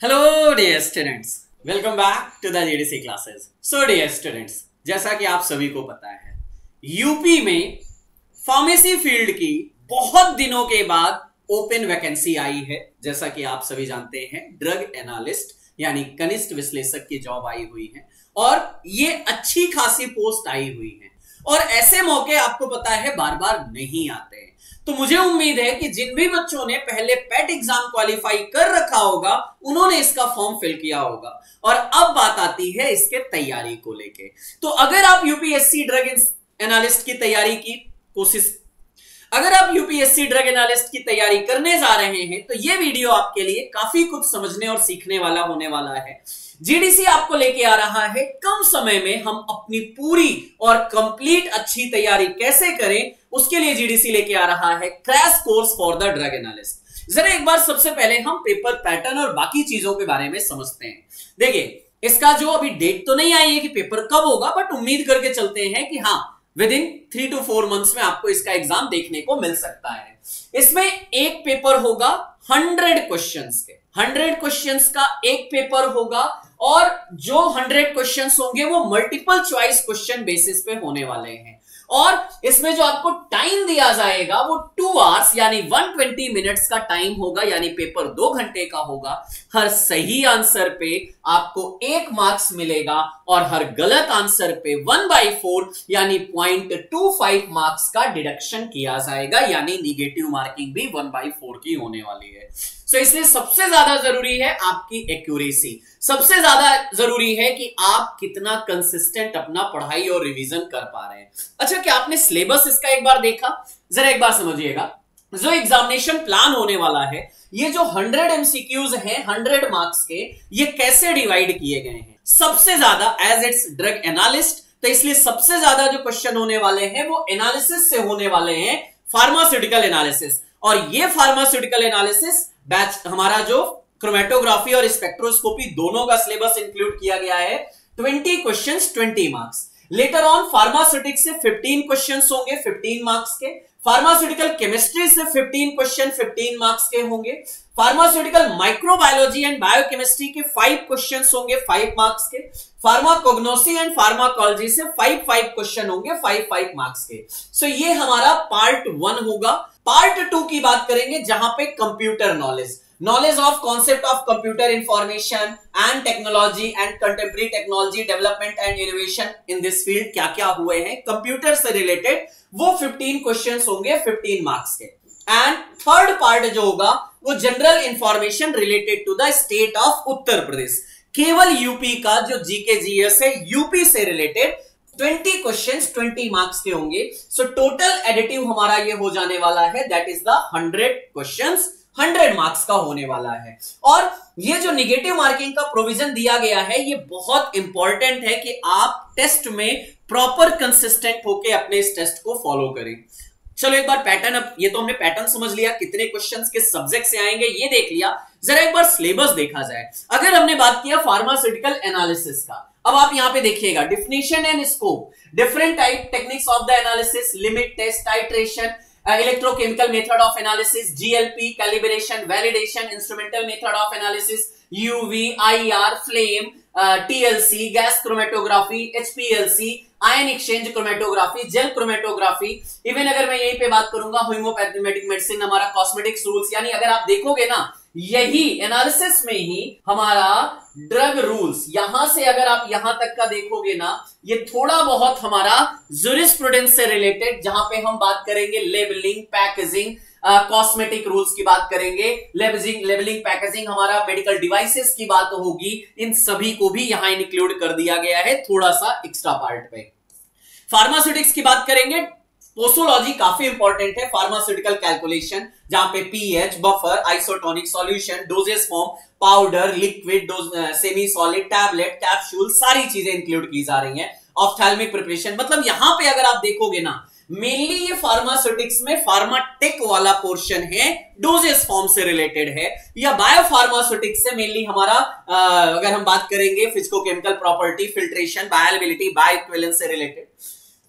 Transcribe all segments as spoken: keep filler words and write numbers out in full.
Hello dear students, welcome back to the GDC classes. So dear students, जैसा कि आप सभी को पता है, यूपी में फार्मेसी फील्ड की बहुत दिनों के बाद ओपन वैकेंसी आई है। जैसा कि आप सभी जानते हैं, ड्रग एनालिस्ट यानी कनिष्ठ विश्लेषक की जॉब आई हुई है और ये अच्छी खासी पोस्ट आई हुई है और ऐसे मौके आपको पता है बार बार नहीं आते हैं। तो मुझे उम्मीद है कि जिन भी बच्चों ने पहले पेट एग्जाम क्वालिफाई कर रखा होगा उन्होंने इसका फॉर्म फिल किया होगा और अब बात आती है इसके तैयारी को लेके। तो अगर आप यूपीएससी ड्रग एनालिस्ट की तैयारी की कोशिश अगर आप यूपीएससी ड्रग एनालिस्ट की तैयारी करने जा रहे हैं तो यह वीडियो आपके लिए काफी कुछ समझने और सीखने वाला होने वाला है। जीडीसी आपको लेके आ रहा है कम समय में हम अपनी पूरी और कंप्लीट अच्छी तैयारी कैसे करें, उसके लिए जीडीसी लेके आ रहा है crash course for the drug analyst. जरा एक बार सबसे पहले हम पेपर पैटर्न और बाकी चीजों के बारे में समझते हैं। देखिए, इसका जो अभी डेट तो नहीं आई है कि पेपर कब होगा, बट उम्मीद करके चलते हैं कि हाँ within three to four months में आपको इसका एग्जाम देखने को मिल सकता है। इसमें एक पेपर होगा हंड्रेड क्वेश्चंस के, हंड्रेड क्वेश्चंस का एक पेपर होगा और जो हंड्रेड क्वेश्चंस होंगे वो मल्टीपल चॉइस क्वेश्चन बेसिस पे होने वाले हैं और इसमें जो आपको टाइम दिया जाएगा वो टू आवर्स यानी एक सौ बीस मिनट्स का टाइम होगा, यानी पेपर दो घंटे का होगा। हर सही आंसर पे आपको एक मार्क्स मिलेगा और हर गलत आंसर पे वन बाई फोर यानी पॉइंट टू फाइव मार्क्स का डिडक्शन किया जाएगा, यानी निगेटिव मार्किंग भी वन बाई फोर की होने वाली है। सो so, इसलिए सबसे ज्यादा जरूरी है आपकी एक्यूरेसी, सबसे ज्यादा जरूरी है कि आप कितना कंसिस्टेंट अपना पढ़ाई और रिवीजन कर पा रहे हैं। अच्छा, क्या आपने सिलेबस इसका एक बार देखा? जरा एक बार समझिएगा, जो एग्जामिनेशन प्लान होने वाला है, ये जो हंड्रेड एमसीक्यूज हैं हंड्रेड मार्क्स के, ये कैसे डिवाइड किए गए हैं। सबसे ज्यादा एज इट्स ड्रग एनालिस्ट, तो इसलिए सबसे ज्यादा जो क्वेश्चन होने वाले हैं वो एनालिसिस से होने वाले हैं, फार्मास्यूटिकल एनालिसिस। और ये फार्मास्यूटिकल एनालिसिस बैच हमारा जो क्रोमेटोग्राफी और स्पेक्ट्रोस्कोपी दोनों का सिलेबस इंक्लूड किया गया है। Twenty questions twenty marks. Later on pharmaceutics से फिफ्टीन क्वेश्चंस होंगे फिफ्टीन मार्क्स के। फार्मास्यूटिकल केमिस्ट्री से फिफ्टीन क्वेश्चन फिफ्टीन मार्क्स के होंगे। फार्मास्यूटिकल माइक्रोबायोलॉजी एंड बायोकेमिस्ट्री के फाइव क्वेश्चंस होंगे फाइव मार्क्स के। फार्माकोग्नोसी एंड फार्माकोलॉजी से फाइव फाइव क्वेश्चन होंगे फाइव फाइव मार्क्स के। सो so, ये हमारा पार्ट वन होगा। पार्ट टू की बात करेंगे जहां पे computer knowledge, knowledge of concept of computer information and technology and contemporary technology development and innovation in this field, क्या क्या हुए हैं कंप्यूटर से रिलेटेड, वो फिफ्टीन क्वेश्चंस होंगे फिफ्टीन मार्क्स के। एंड थर्ड पार्ट जो होगा वो general information related to the state of Uttar Pradesh, केवल यूपी का जो जीके जीएस है यूपी से related twenty questions twenty marks के होंगे। सो टोटल एडिटिव हमारा ये हो जाने वाला है, that is the hundred questions hundred marks का होने वाला है। और ये जो निगेटिव मार्किंग का प्रोविजन दिया गया है ये बहुत इंपॉर्टेंट है कि आप टेस्ट में प्रॉपर कंसिस्टेंट होके अपने इस टेस्ट को फॉलो करें। चलो एक बार पैटर्न, अब ये तो हमने पैटर्न समझ लिया, कितने क्वेश्चंस किस सब्जेक्ट से आएंगे ये देख लिया। जरा एक बार सिलेबस देखा जाए। अगर हमने बात किया फार्मास्यूटिकल एनालिसिस का, अब आप यहां पे देखिएगा definition and scope, different type techniques of the analysis, limit, test, titration, electrochemical method of analysis, GLP, calibration, validation, instrumental method of analysis, UV, IR, flame, TLC, gas chromatography, HPLC, ion exchange chromatography, gel chromatography, even अगर मैं यहीं पे बात करूंगा homeopathic medicine, हमारा cosmetics rules, यानी अगर आप देखोगे ना यही एनालिसिस में ही हमारा ड्रग रूल्स, यहां से अगर आप यहां तक का देखोगे ना, ये थोड़ा बहुत हमारा जूरिस्प्रूडेंस से रिलेटेड, जहां पे हम बात करेंगे लेबलिंग, पैकेजिंग, कॉस्मेटिक रूल्स की बात करेंगे, लेबलिंग लेबलिंग पैकेजिंग, हमारा मेडिकल डिवाइसेस की बात होगी, इन सभी को भी यहां इंक्लूड कर दिया गया है थोड़ा सा एक्स्ट्रा पार्ट पे। फार्मास्यूटिक्स की बात करेंगे, पोसोलॉजी काफी इंपॉर्टेंट है, फार्मास्यूटिकल कैलकुलेशन जहां पे pH, buffer, isotonic solution, doses form, powder, liquid, semi solid, tablet, capsule, सारी चीजें इंक्लूड की जा रही हैं। ऑप्थेल्मिक प्रिपरेशन, मतलब यहां पे अगर आप देखोगे ना मेनली ये फार्मास्यूटिक्स में फार्माटेक वाला पोर्शन है, डोजेस फॉर्म से रिलेटेड है, या बायोफार्मास्यूटिक्स से मेनली हमारा आ, अगर हम बात करेंगे physicochemical property, filtration, bioavailability, bioequivalence से रिलेटेड।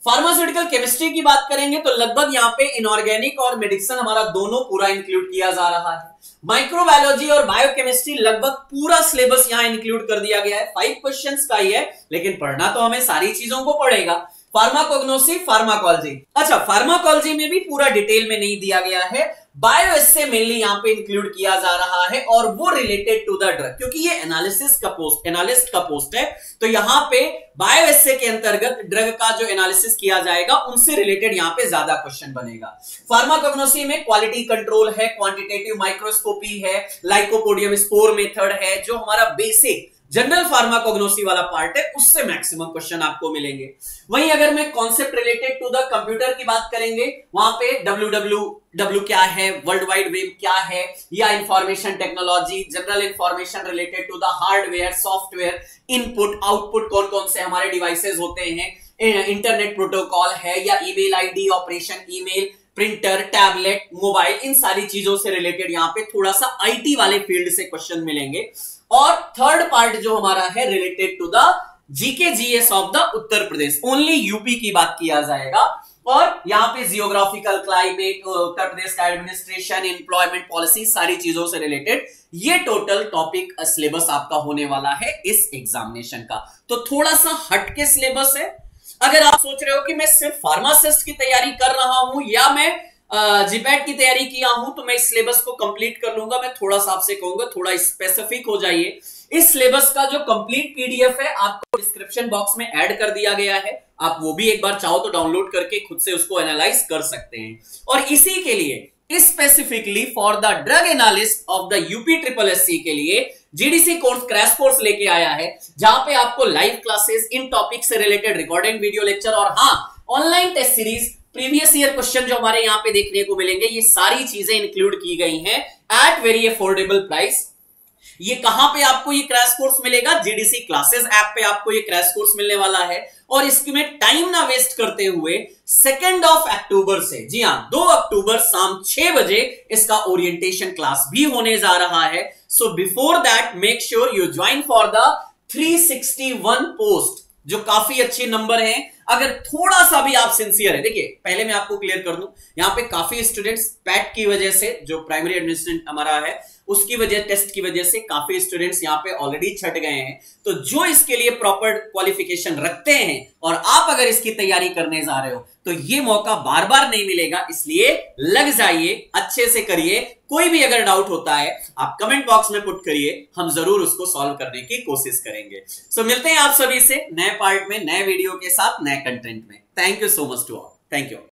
फार्मास्यूटिकल केमिस्ट्री की बात करेंगे तो लगभग यहाँ पे इनऑर्गेनिक और मेडिसिन हमारा दोनों पूरा इंक्लूड किया जा रहा है। माइक्रोबायोलॉजी और बायोकेमिस्ट्री लगभग पूरा सिलेबस यहाँ इंक्लूड कर दिया गया है। फाइव क्वेश्चंस का ही है, लेकिन पढ़ना तो हमें सारी चीजों को पड़ेगा। फार्माकोग्नोसी, फार्माकोलॉजी, अच्छा फार्माकोलॉजी में भी पूरा डिटेल में नहीं दिया गया है। बायो एस्से मेनली यहाँ पे इंक्लूड किया जा रहा है और वो रिलेटेड टू द ड्रग, क्योंकि ये एनालिसिस का पोस्ट एनालिस्ट का पोस्ट है, तो यहाँ पे बायो एस्से के अंतर्गत ड्रग का जो एनालिसिस किया जाएगा उनसे रिलेटेड यहाँ पे ज्यादा क्वेश्चन बनेगा। फार्माकोग्नोसी में क्वालिटी कंट्रोल है, क्वांटिटेटिव माइक्रोस्कोपी है, लाइकोपोडियम स्पोर मेथड है, जो हमारा बेसिक जनरल फार्माकोग्नोसी वाला पार्ट है, उससे मैक्सिमम क्वेश्चन आपको मिलेंगे। वहीं अगर मैं concept related to the computer की बात करेंगे, वहां पे डब्ल्यू डब्ल्यू डब्ल्यू क्या है, वर्ल्ड वाइड वेब क्या है, या information technology, general information related to the hardware, software, input output, कौन कौन से हमारे डिवाइसेस होते हैं, इंटरनेट प्रोटोकॉल है, या email ID operation, email, printer, tablet, mobile, इन सारी चीजों से रिलेटेड यहाँ पे थोड़ा सा आईटी वाले फील्ड से क्वेश्चन मिलेंगे। और थर्ड पार्ट जो हमारा है related to the GK GS of the Uttar Pradesh, only UP की बात किया जाएगा। और यहाँ पे जियोग्राफिकल, क्लाइमेट, उत्तर प्रदेश का एडमिनिस्ट्रेशन, एम्प्लॉयमेंट पॉलिसी, सारी चीजों से रिलेटेड ये टोटल टॉपिक सिलेबस आपका होने वाला है इस एग्जामिनेशन का। तो थोड़ा सा हटके सिलेबस है। अगर आप सोच रहे हो कि मैं सिर्फ फार्मासिस्ट की तैयारी कर रहा हूं या मैं जीपैट की तैयारी किया हूं तो मैं इस सिलेबस को कंप्लीट कर लूंगा, मैं थोड़ा सा आपसे कहूंगा थोड़ा स्पेसिफिक हो जाइए। इस सिलेबस का जो कंप्लीट पीडीएफ है आपको डिस्क्रिप्शन बॉक्स में ऐड कर दिया गया है, आप वो भी एक बार चाहो तो डाउनलोड करके खुद से उसको एनालाइज कर सकते हैं। और इसी के लिए specifically for the drug analyst of the UP triple S C के लिए जीडीसी कोर्स क्रैश कोर्स लेके आया है, जहां पे आपको लाइव क्लासेस, इन टॉपिक से रिलेटेड रिकॉर्डेड वीडियो लेक्चर और हाँ online test series, previous year question जो हमारे यहाँ पे देखने को मिलेंगे, ये सारी चीजें इंक्लूड की गई हैं एट वेरी अफोर्डेबल प्राइस। ये कहां पे आपको ये क्रैश कोर्स मिलेगा? जीडीसी क्लासेस ऐप पे आपको ये क्रैश कोर्स मिलने वाला है। और इसमें टाइम ना वेस्ट करते हुए सेकेंड ऑफ अक्टूबर से, जी हाँ दो अक्टूबर शाम छह बजे इसका ओरिएंटेशन क्लास भी होने जा रहा है। So before that make sure you join for the three sixty one post, जो काफी अच्छे नंबर हैं। अगर थोड़ा सा भी आप सिंसियर है, देखिए पहले मैं आपको क्लियर कर दूं, यहाँ पे काफी स्टूडेंट्स पैट की वजह से, जो प्राइमरी एडमिनिस्ट्रेशन हमारा है उसकी वजह, टेस्ट की वजह से काफी स्टूडेंट्स यहाँ पे ऑलरेडी छट गए हैं। तो जो इसके लिए प्रॉपर क्वालिफिकेशन रखते हैं और आप अगर इसकी तैयारी करने जा रहे हो तो ये मौका बार बार नहीं मिलेगा, इसलिए लग जाइए, अच्छे से करिए। कोई भी अगर डाउट होता है आप कमेंट बॉक्स में पुट करिए, हम जरूर उसको सॉल्व करने की कोशिश करेंगे। सो so, मिलते हैं आप सभी से नए पार्ट में, नए वीडियो के साथ, नए कंटेंट में। Thank you so much to all, thank you.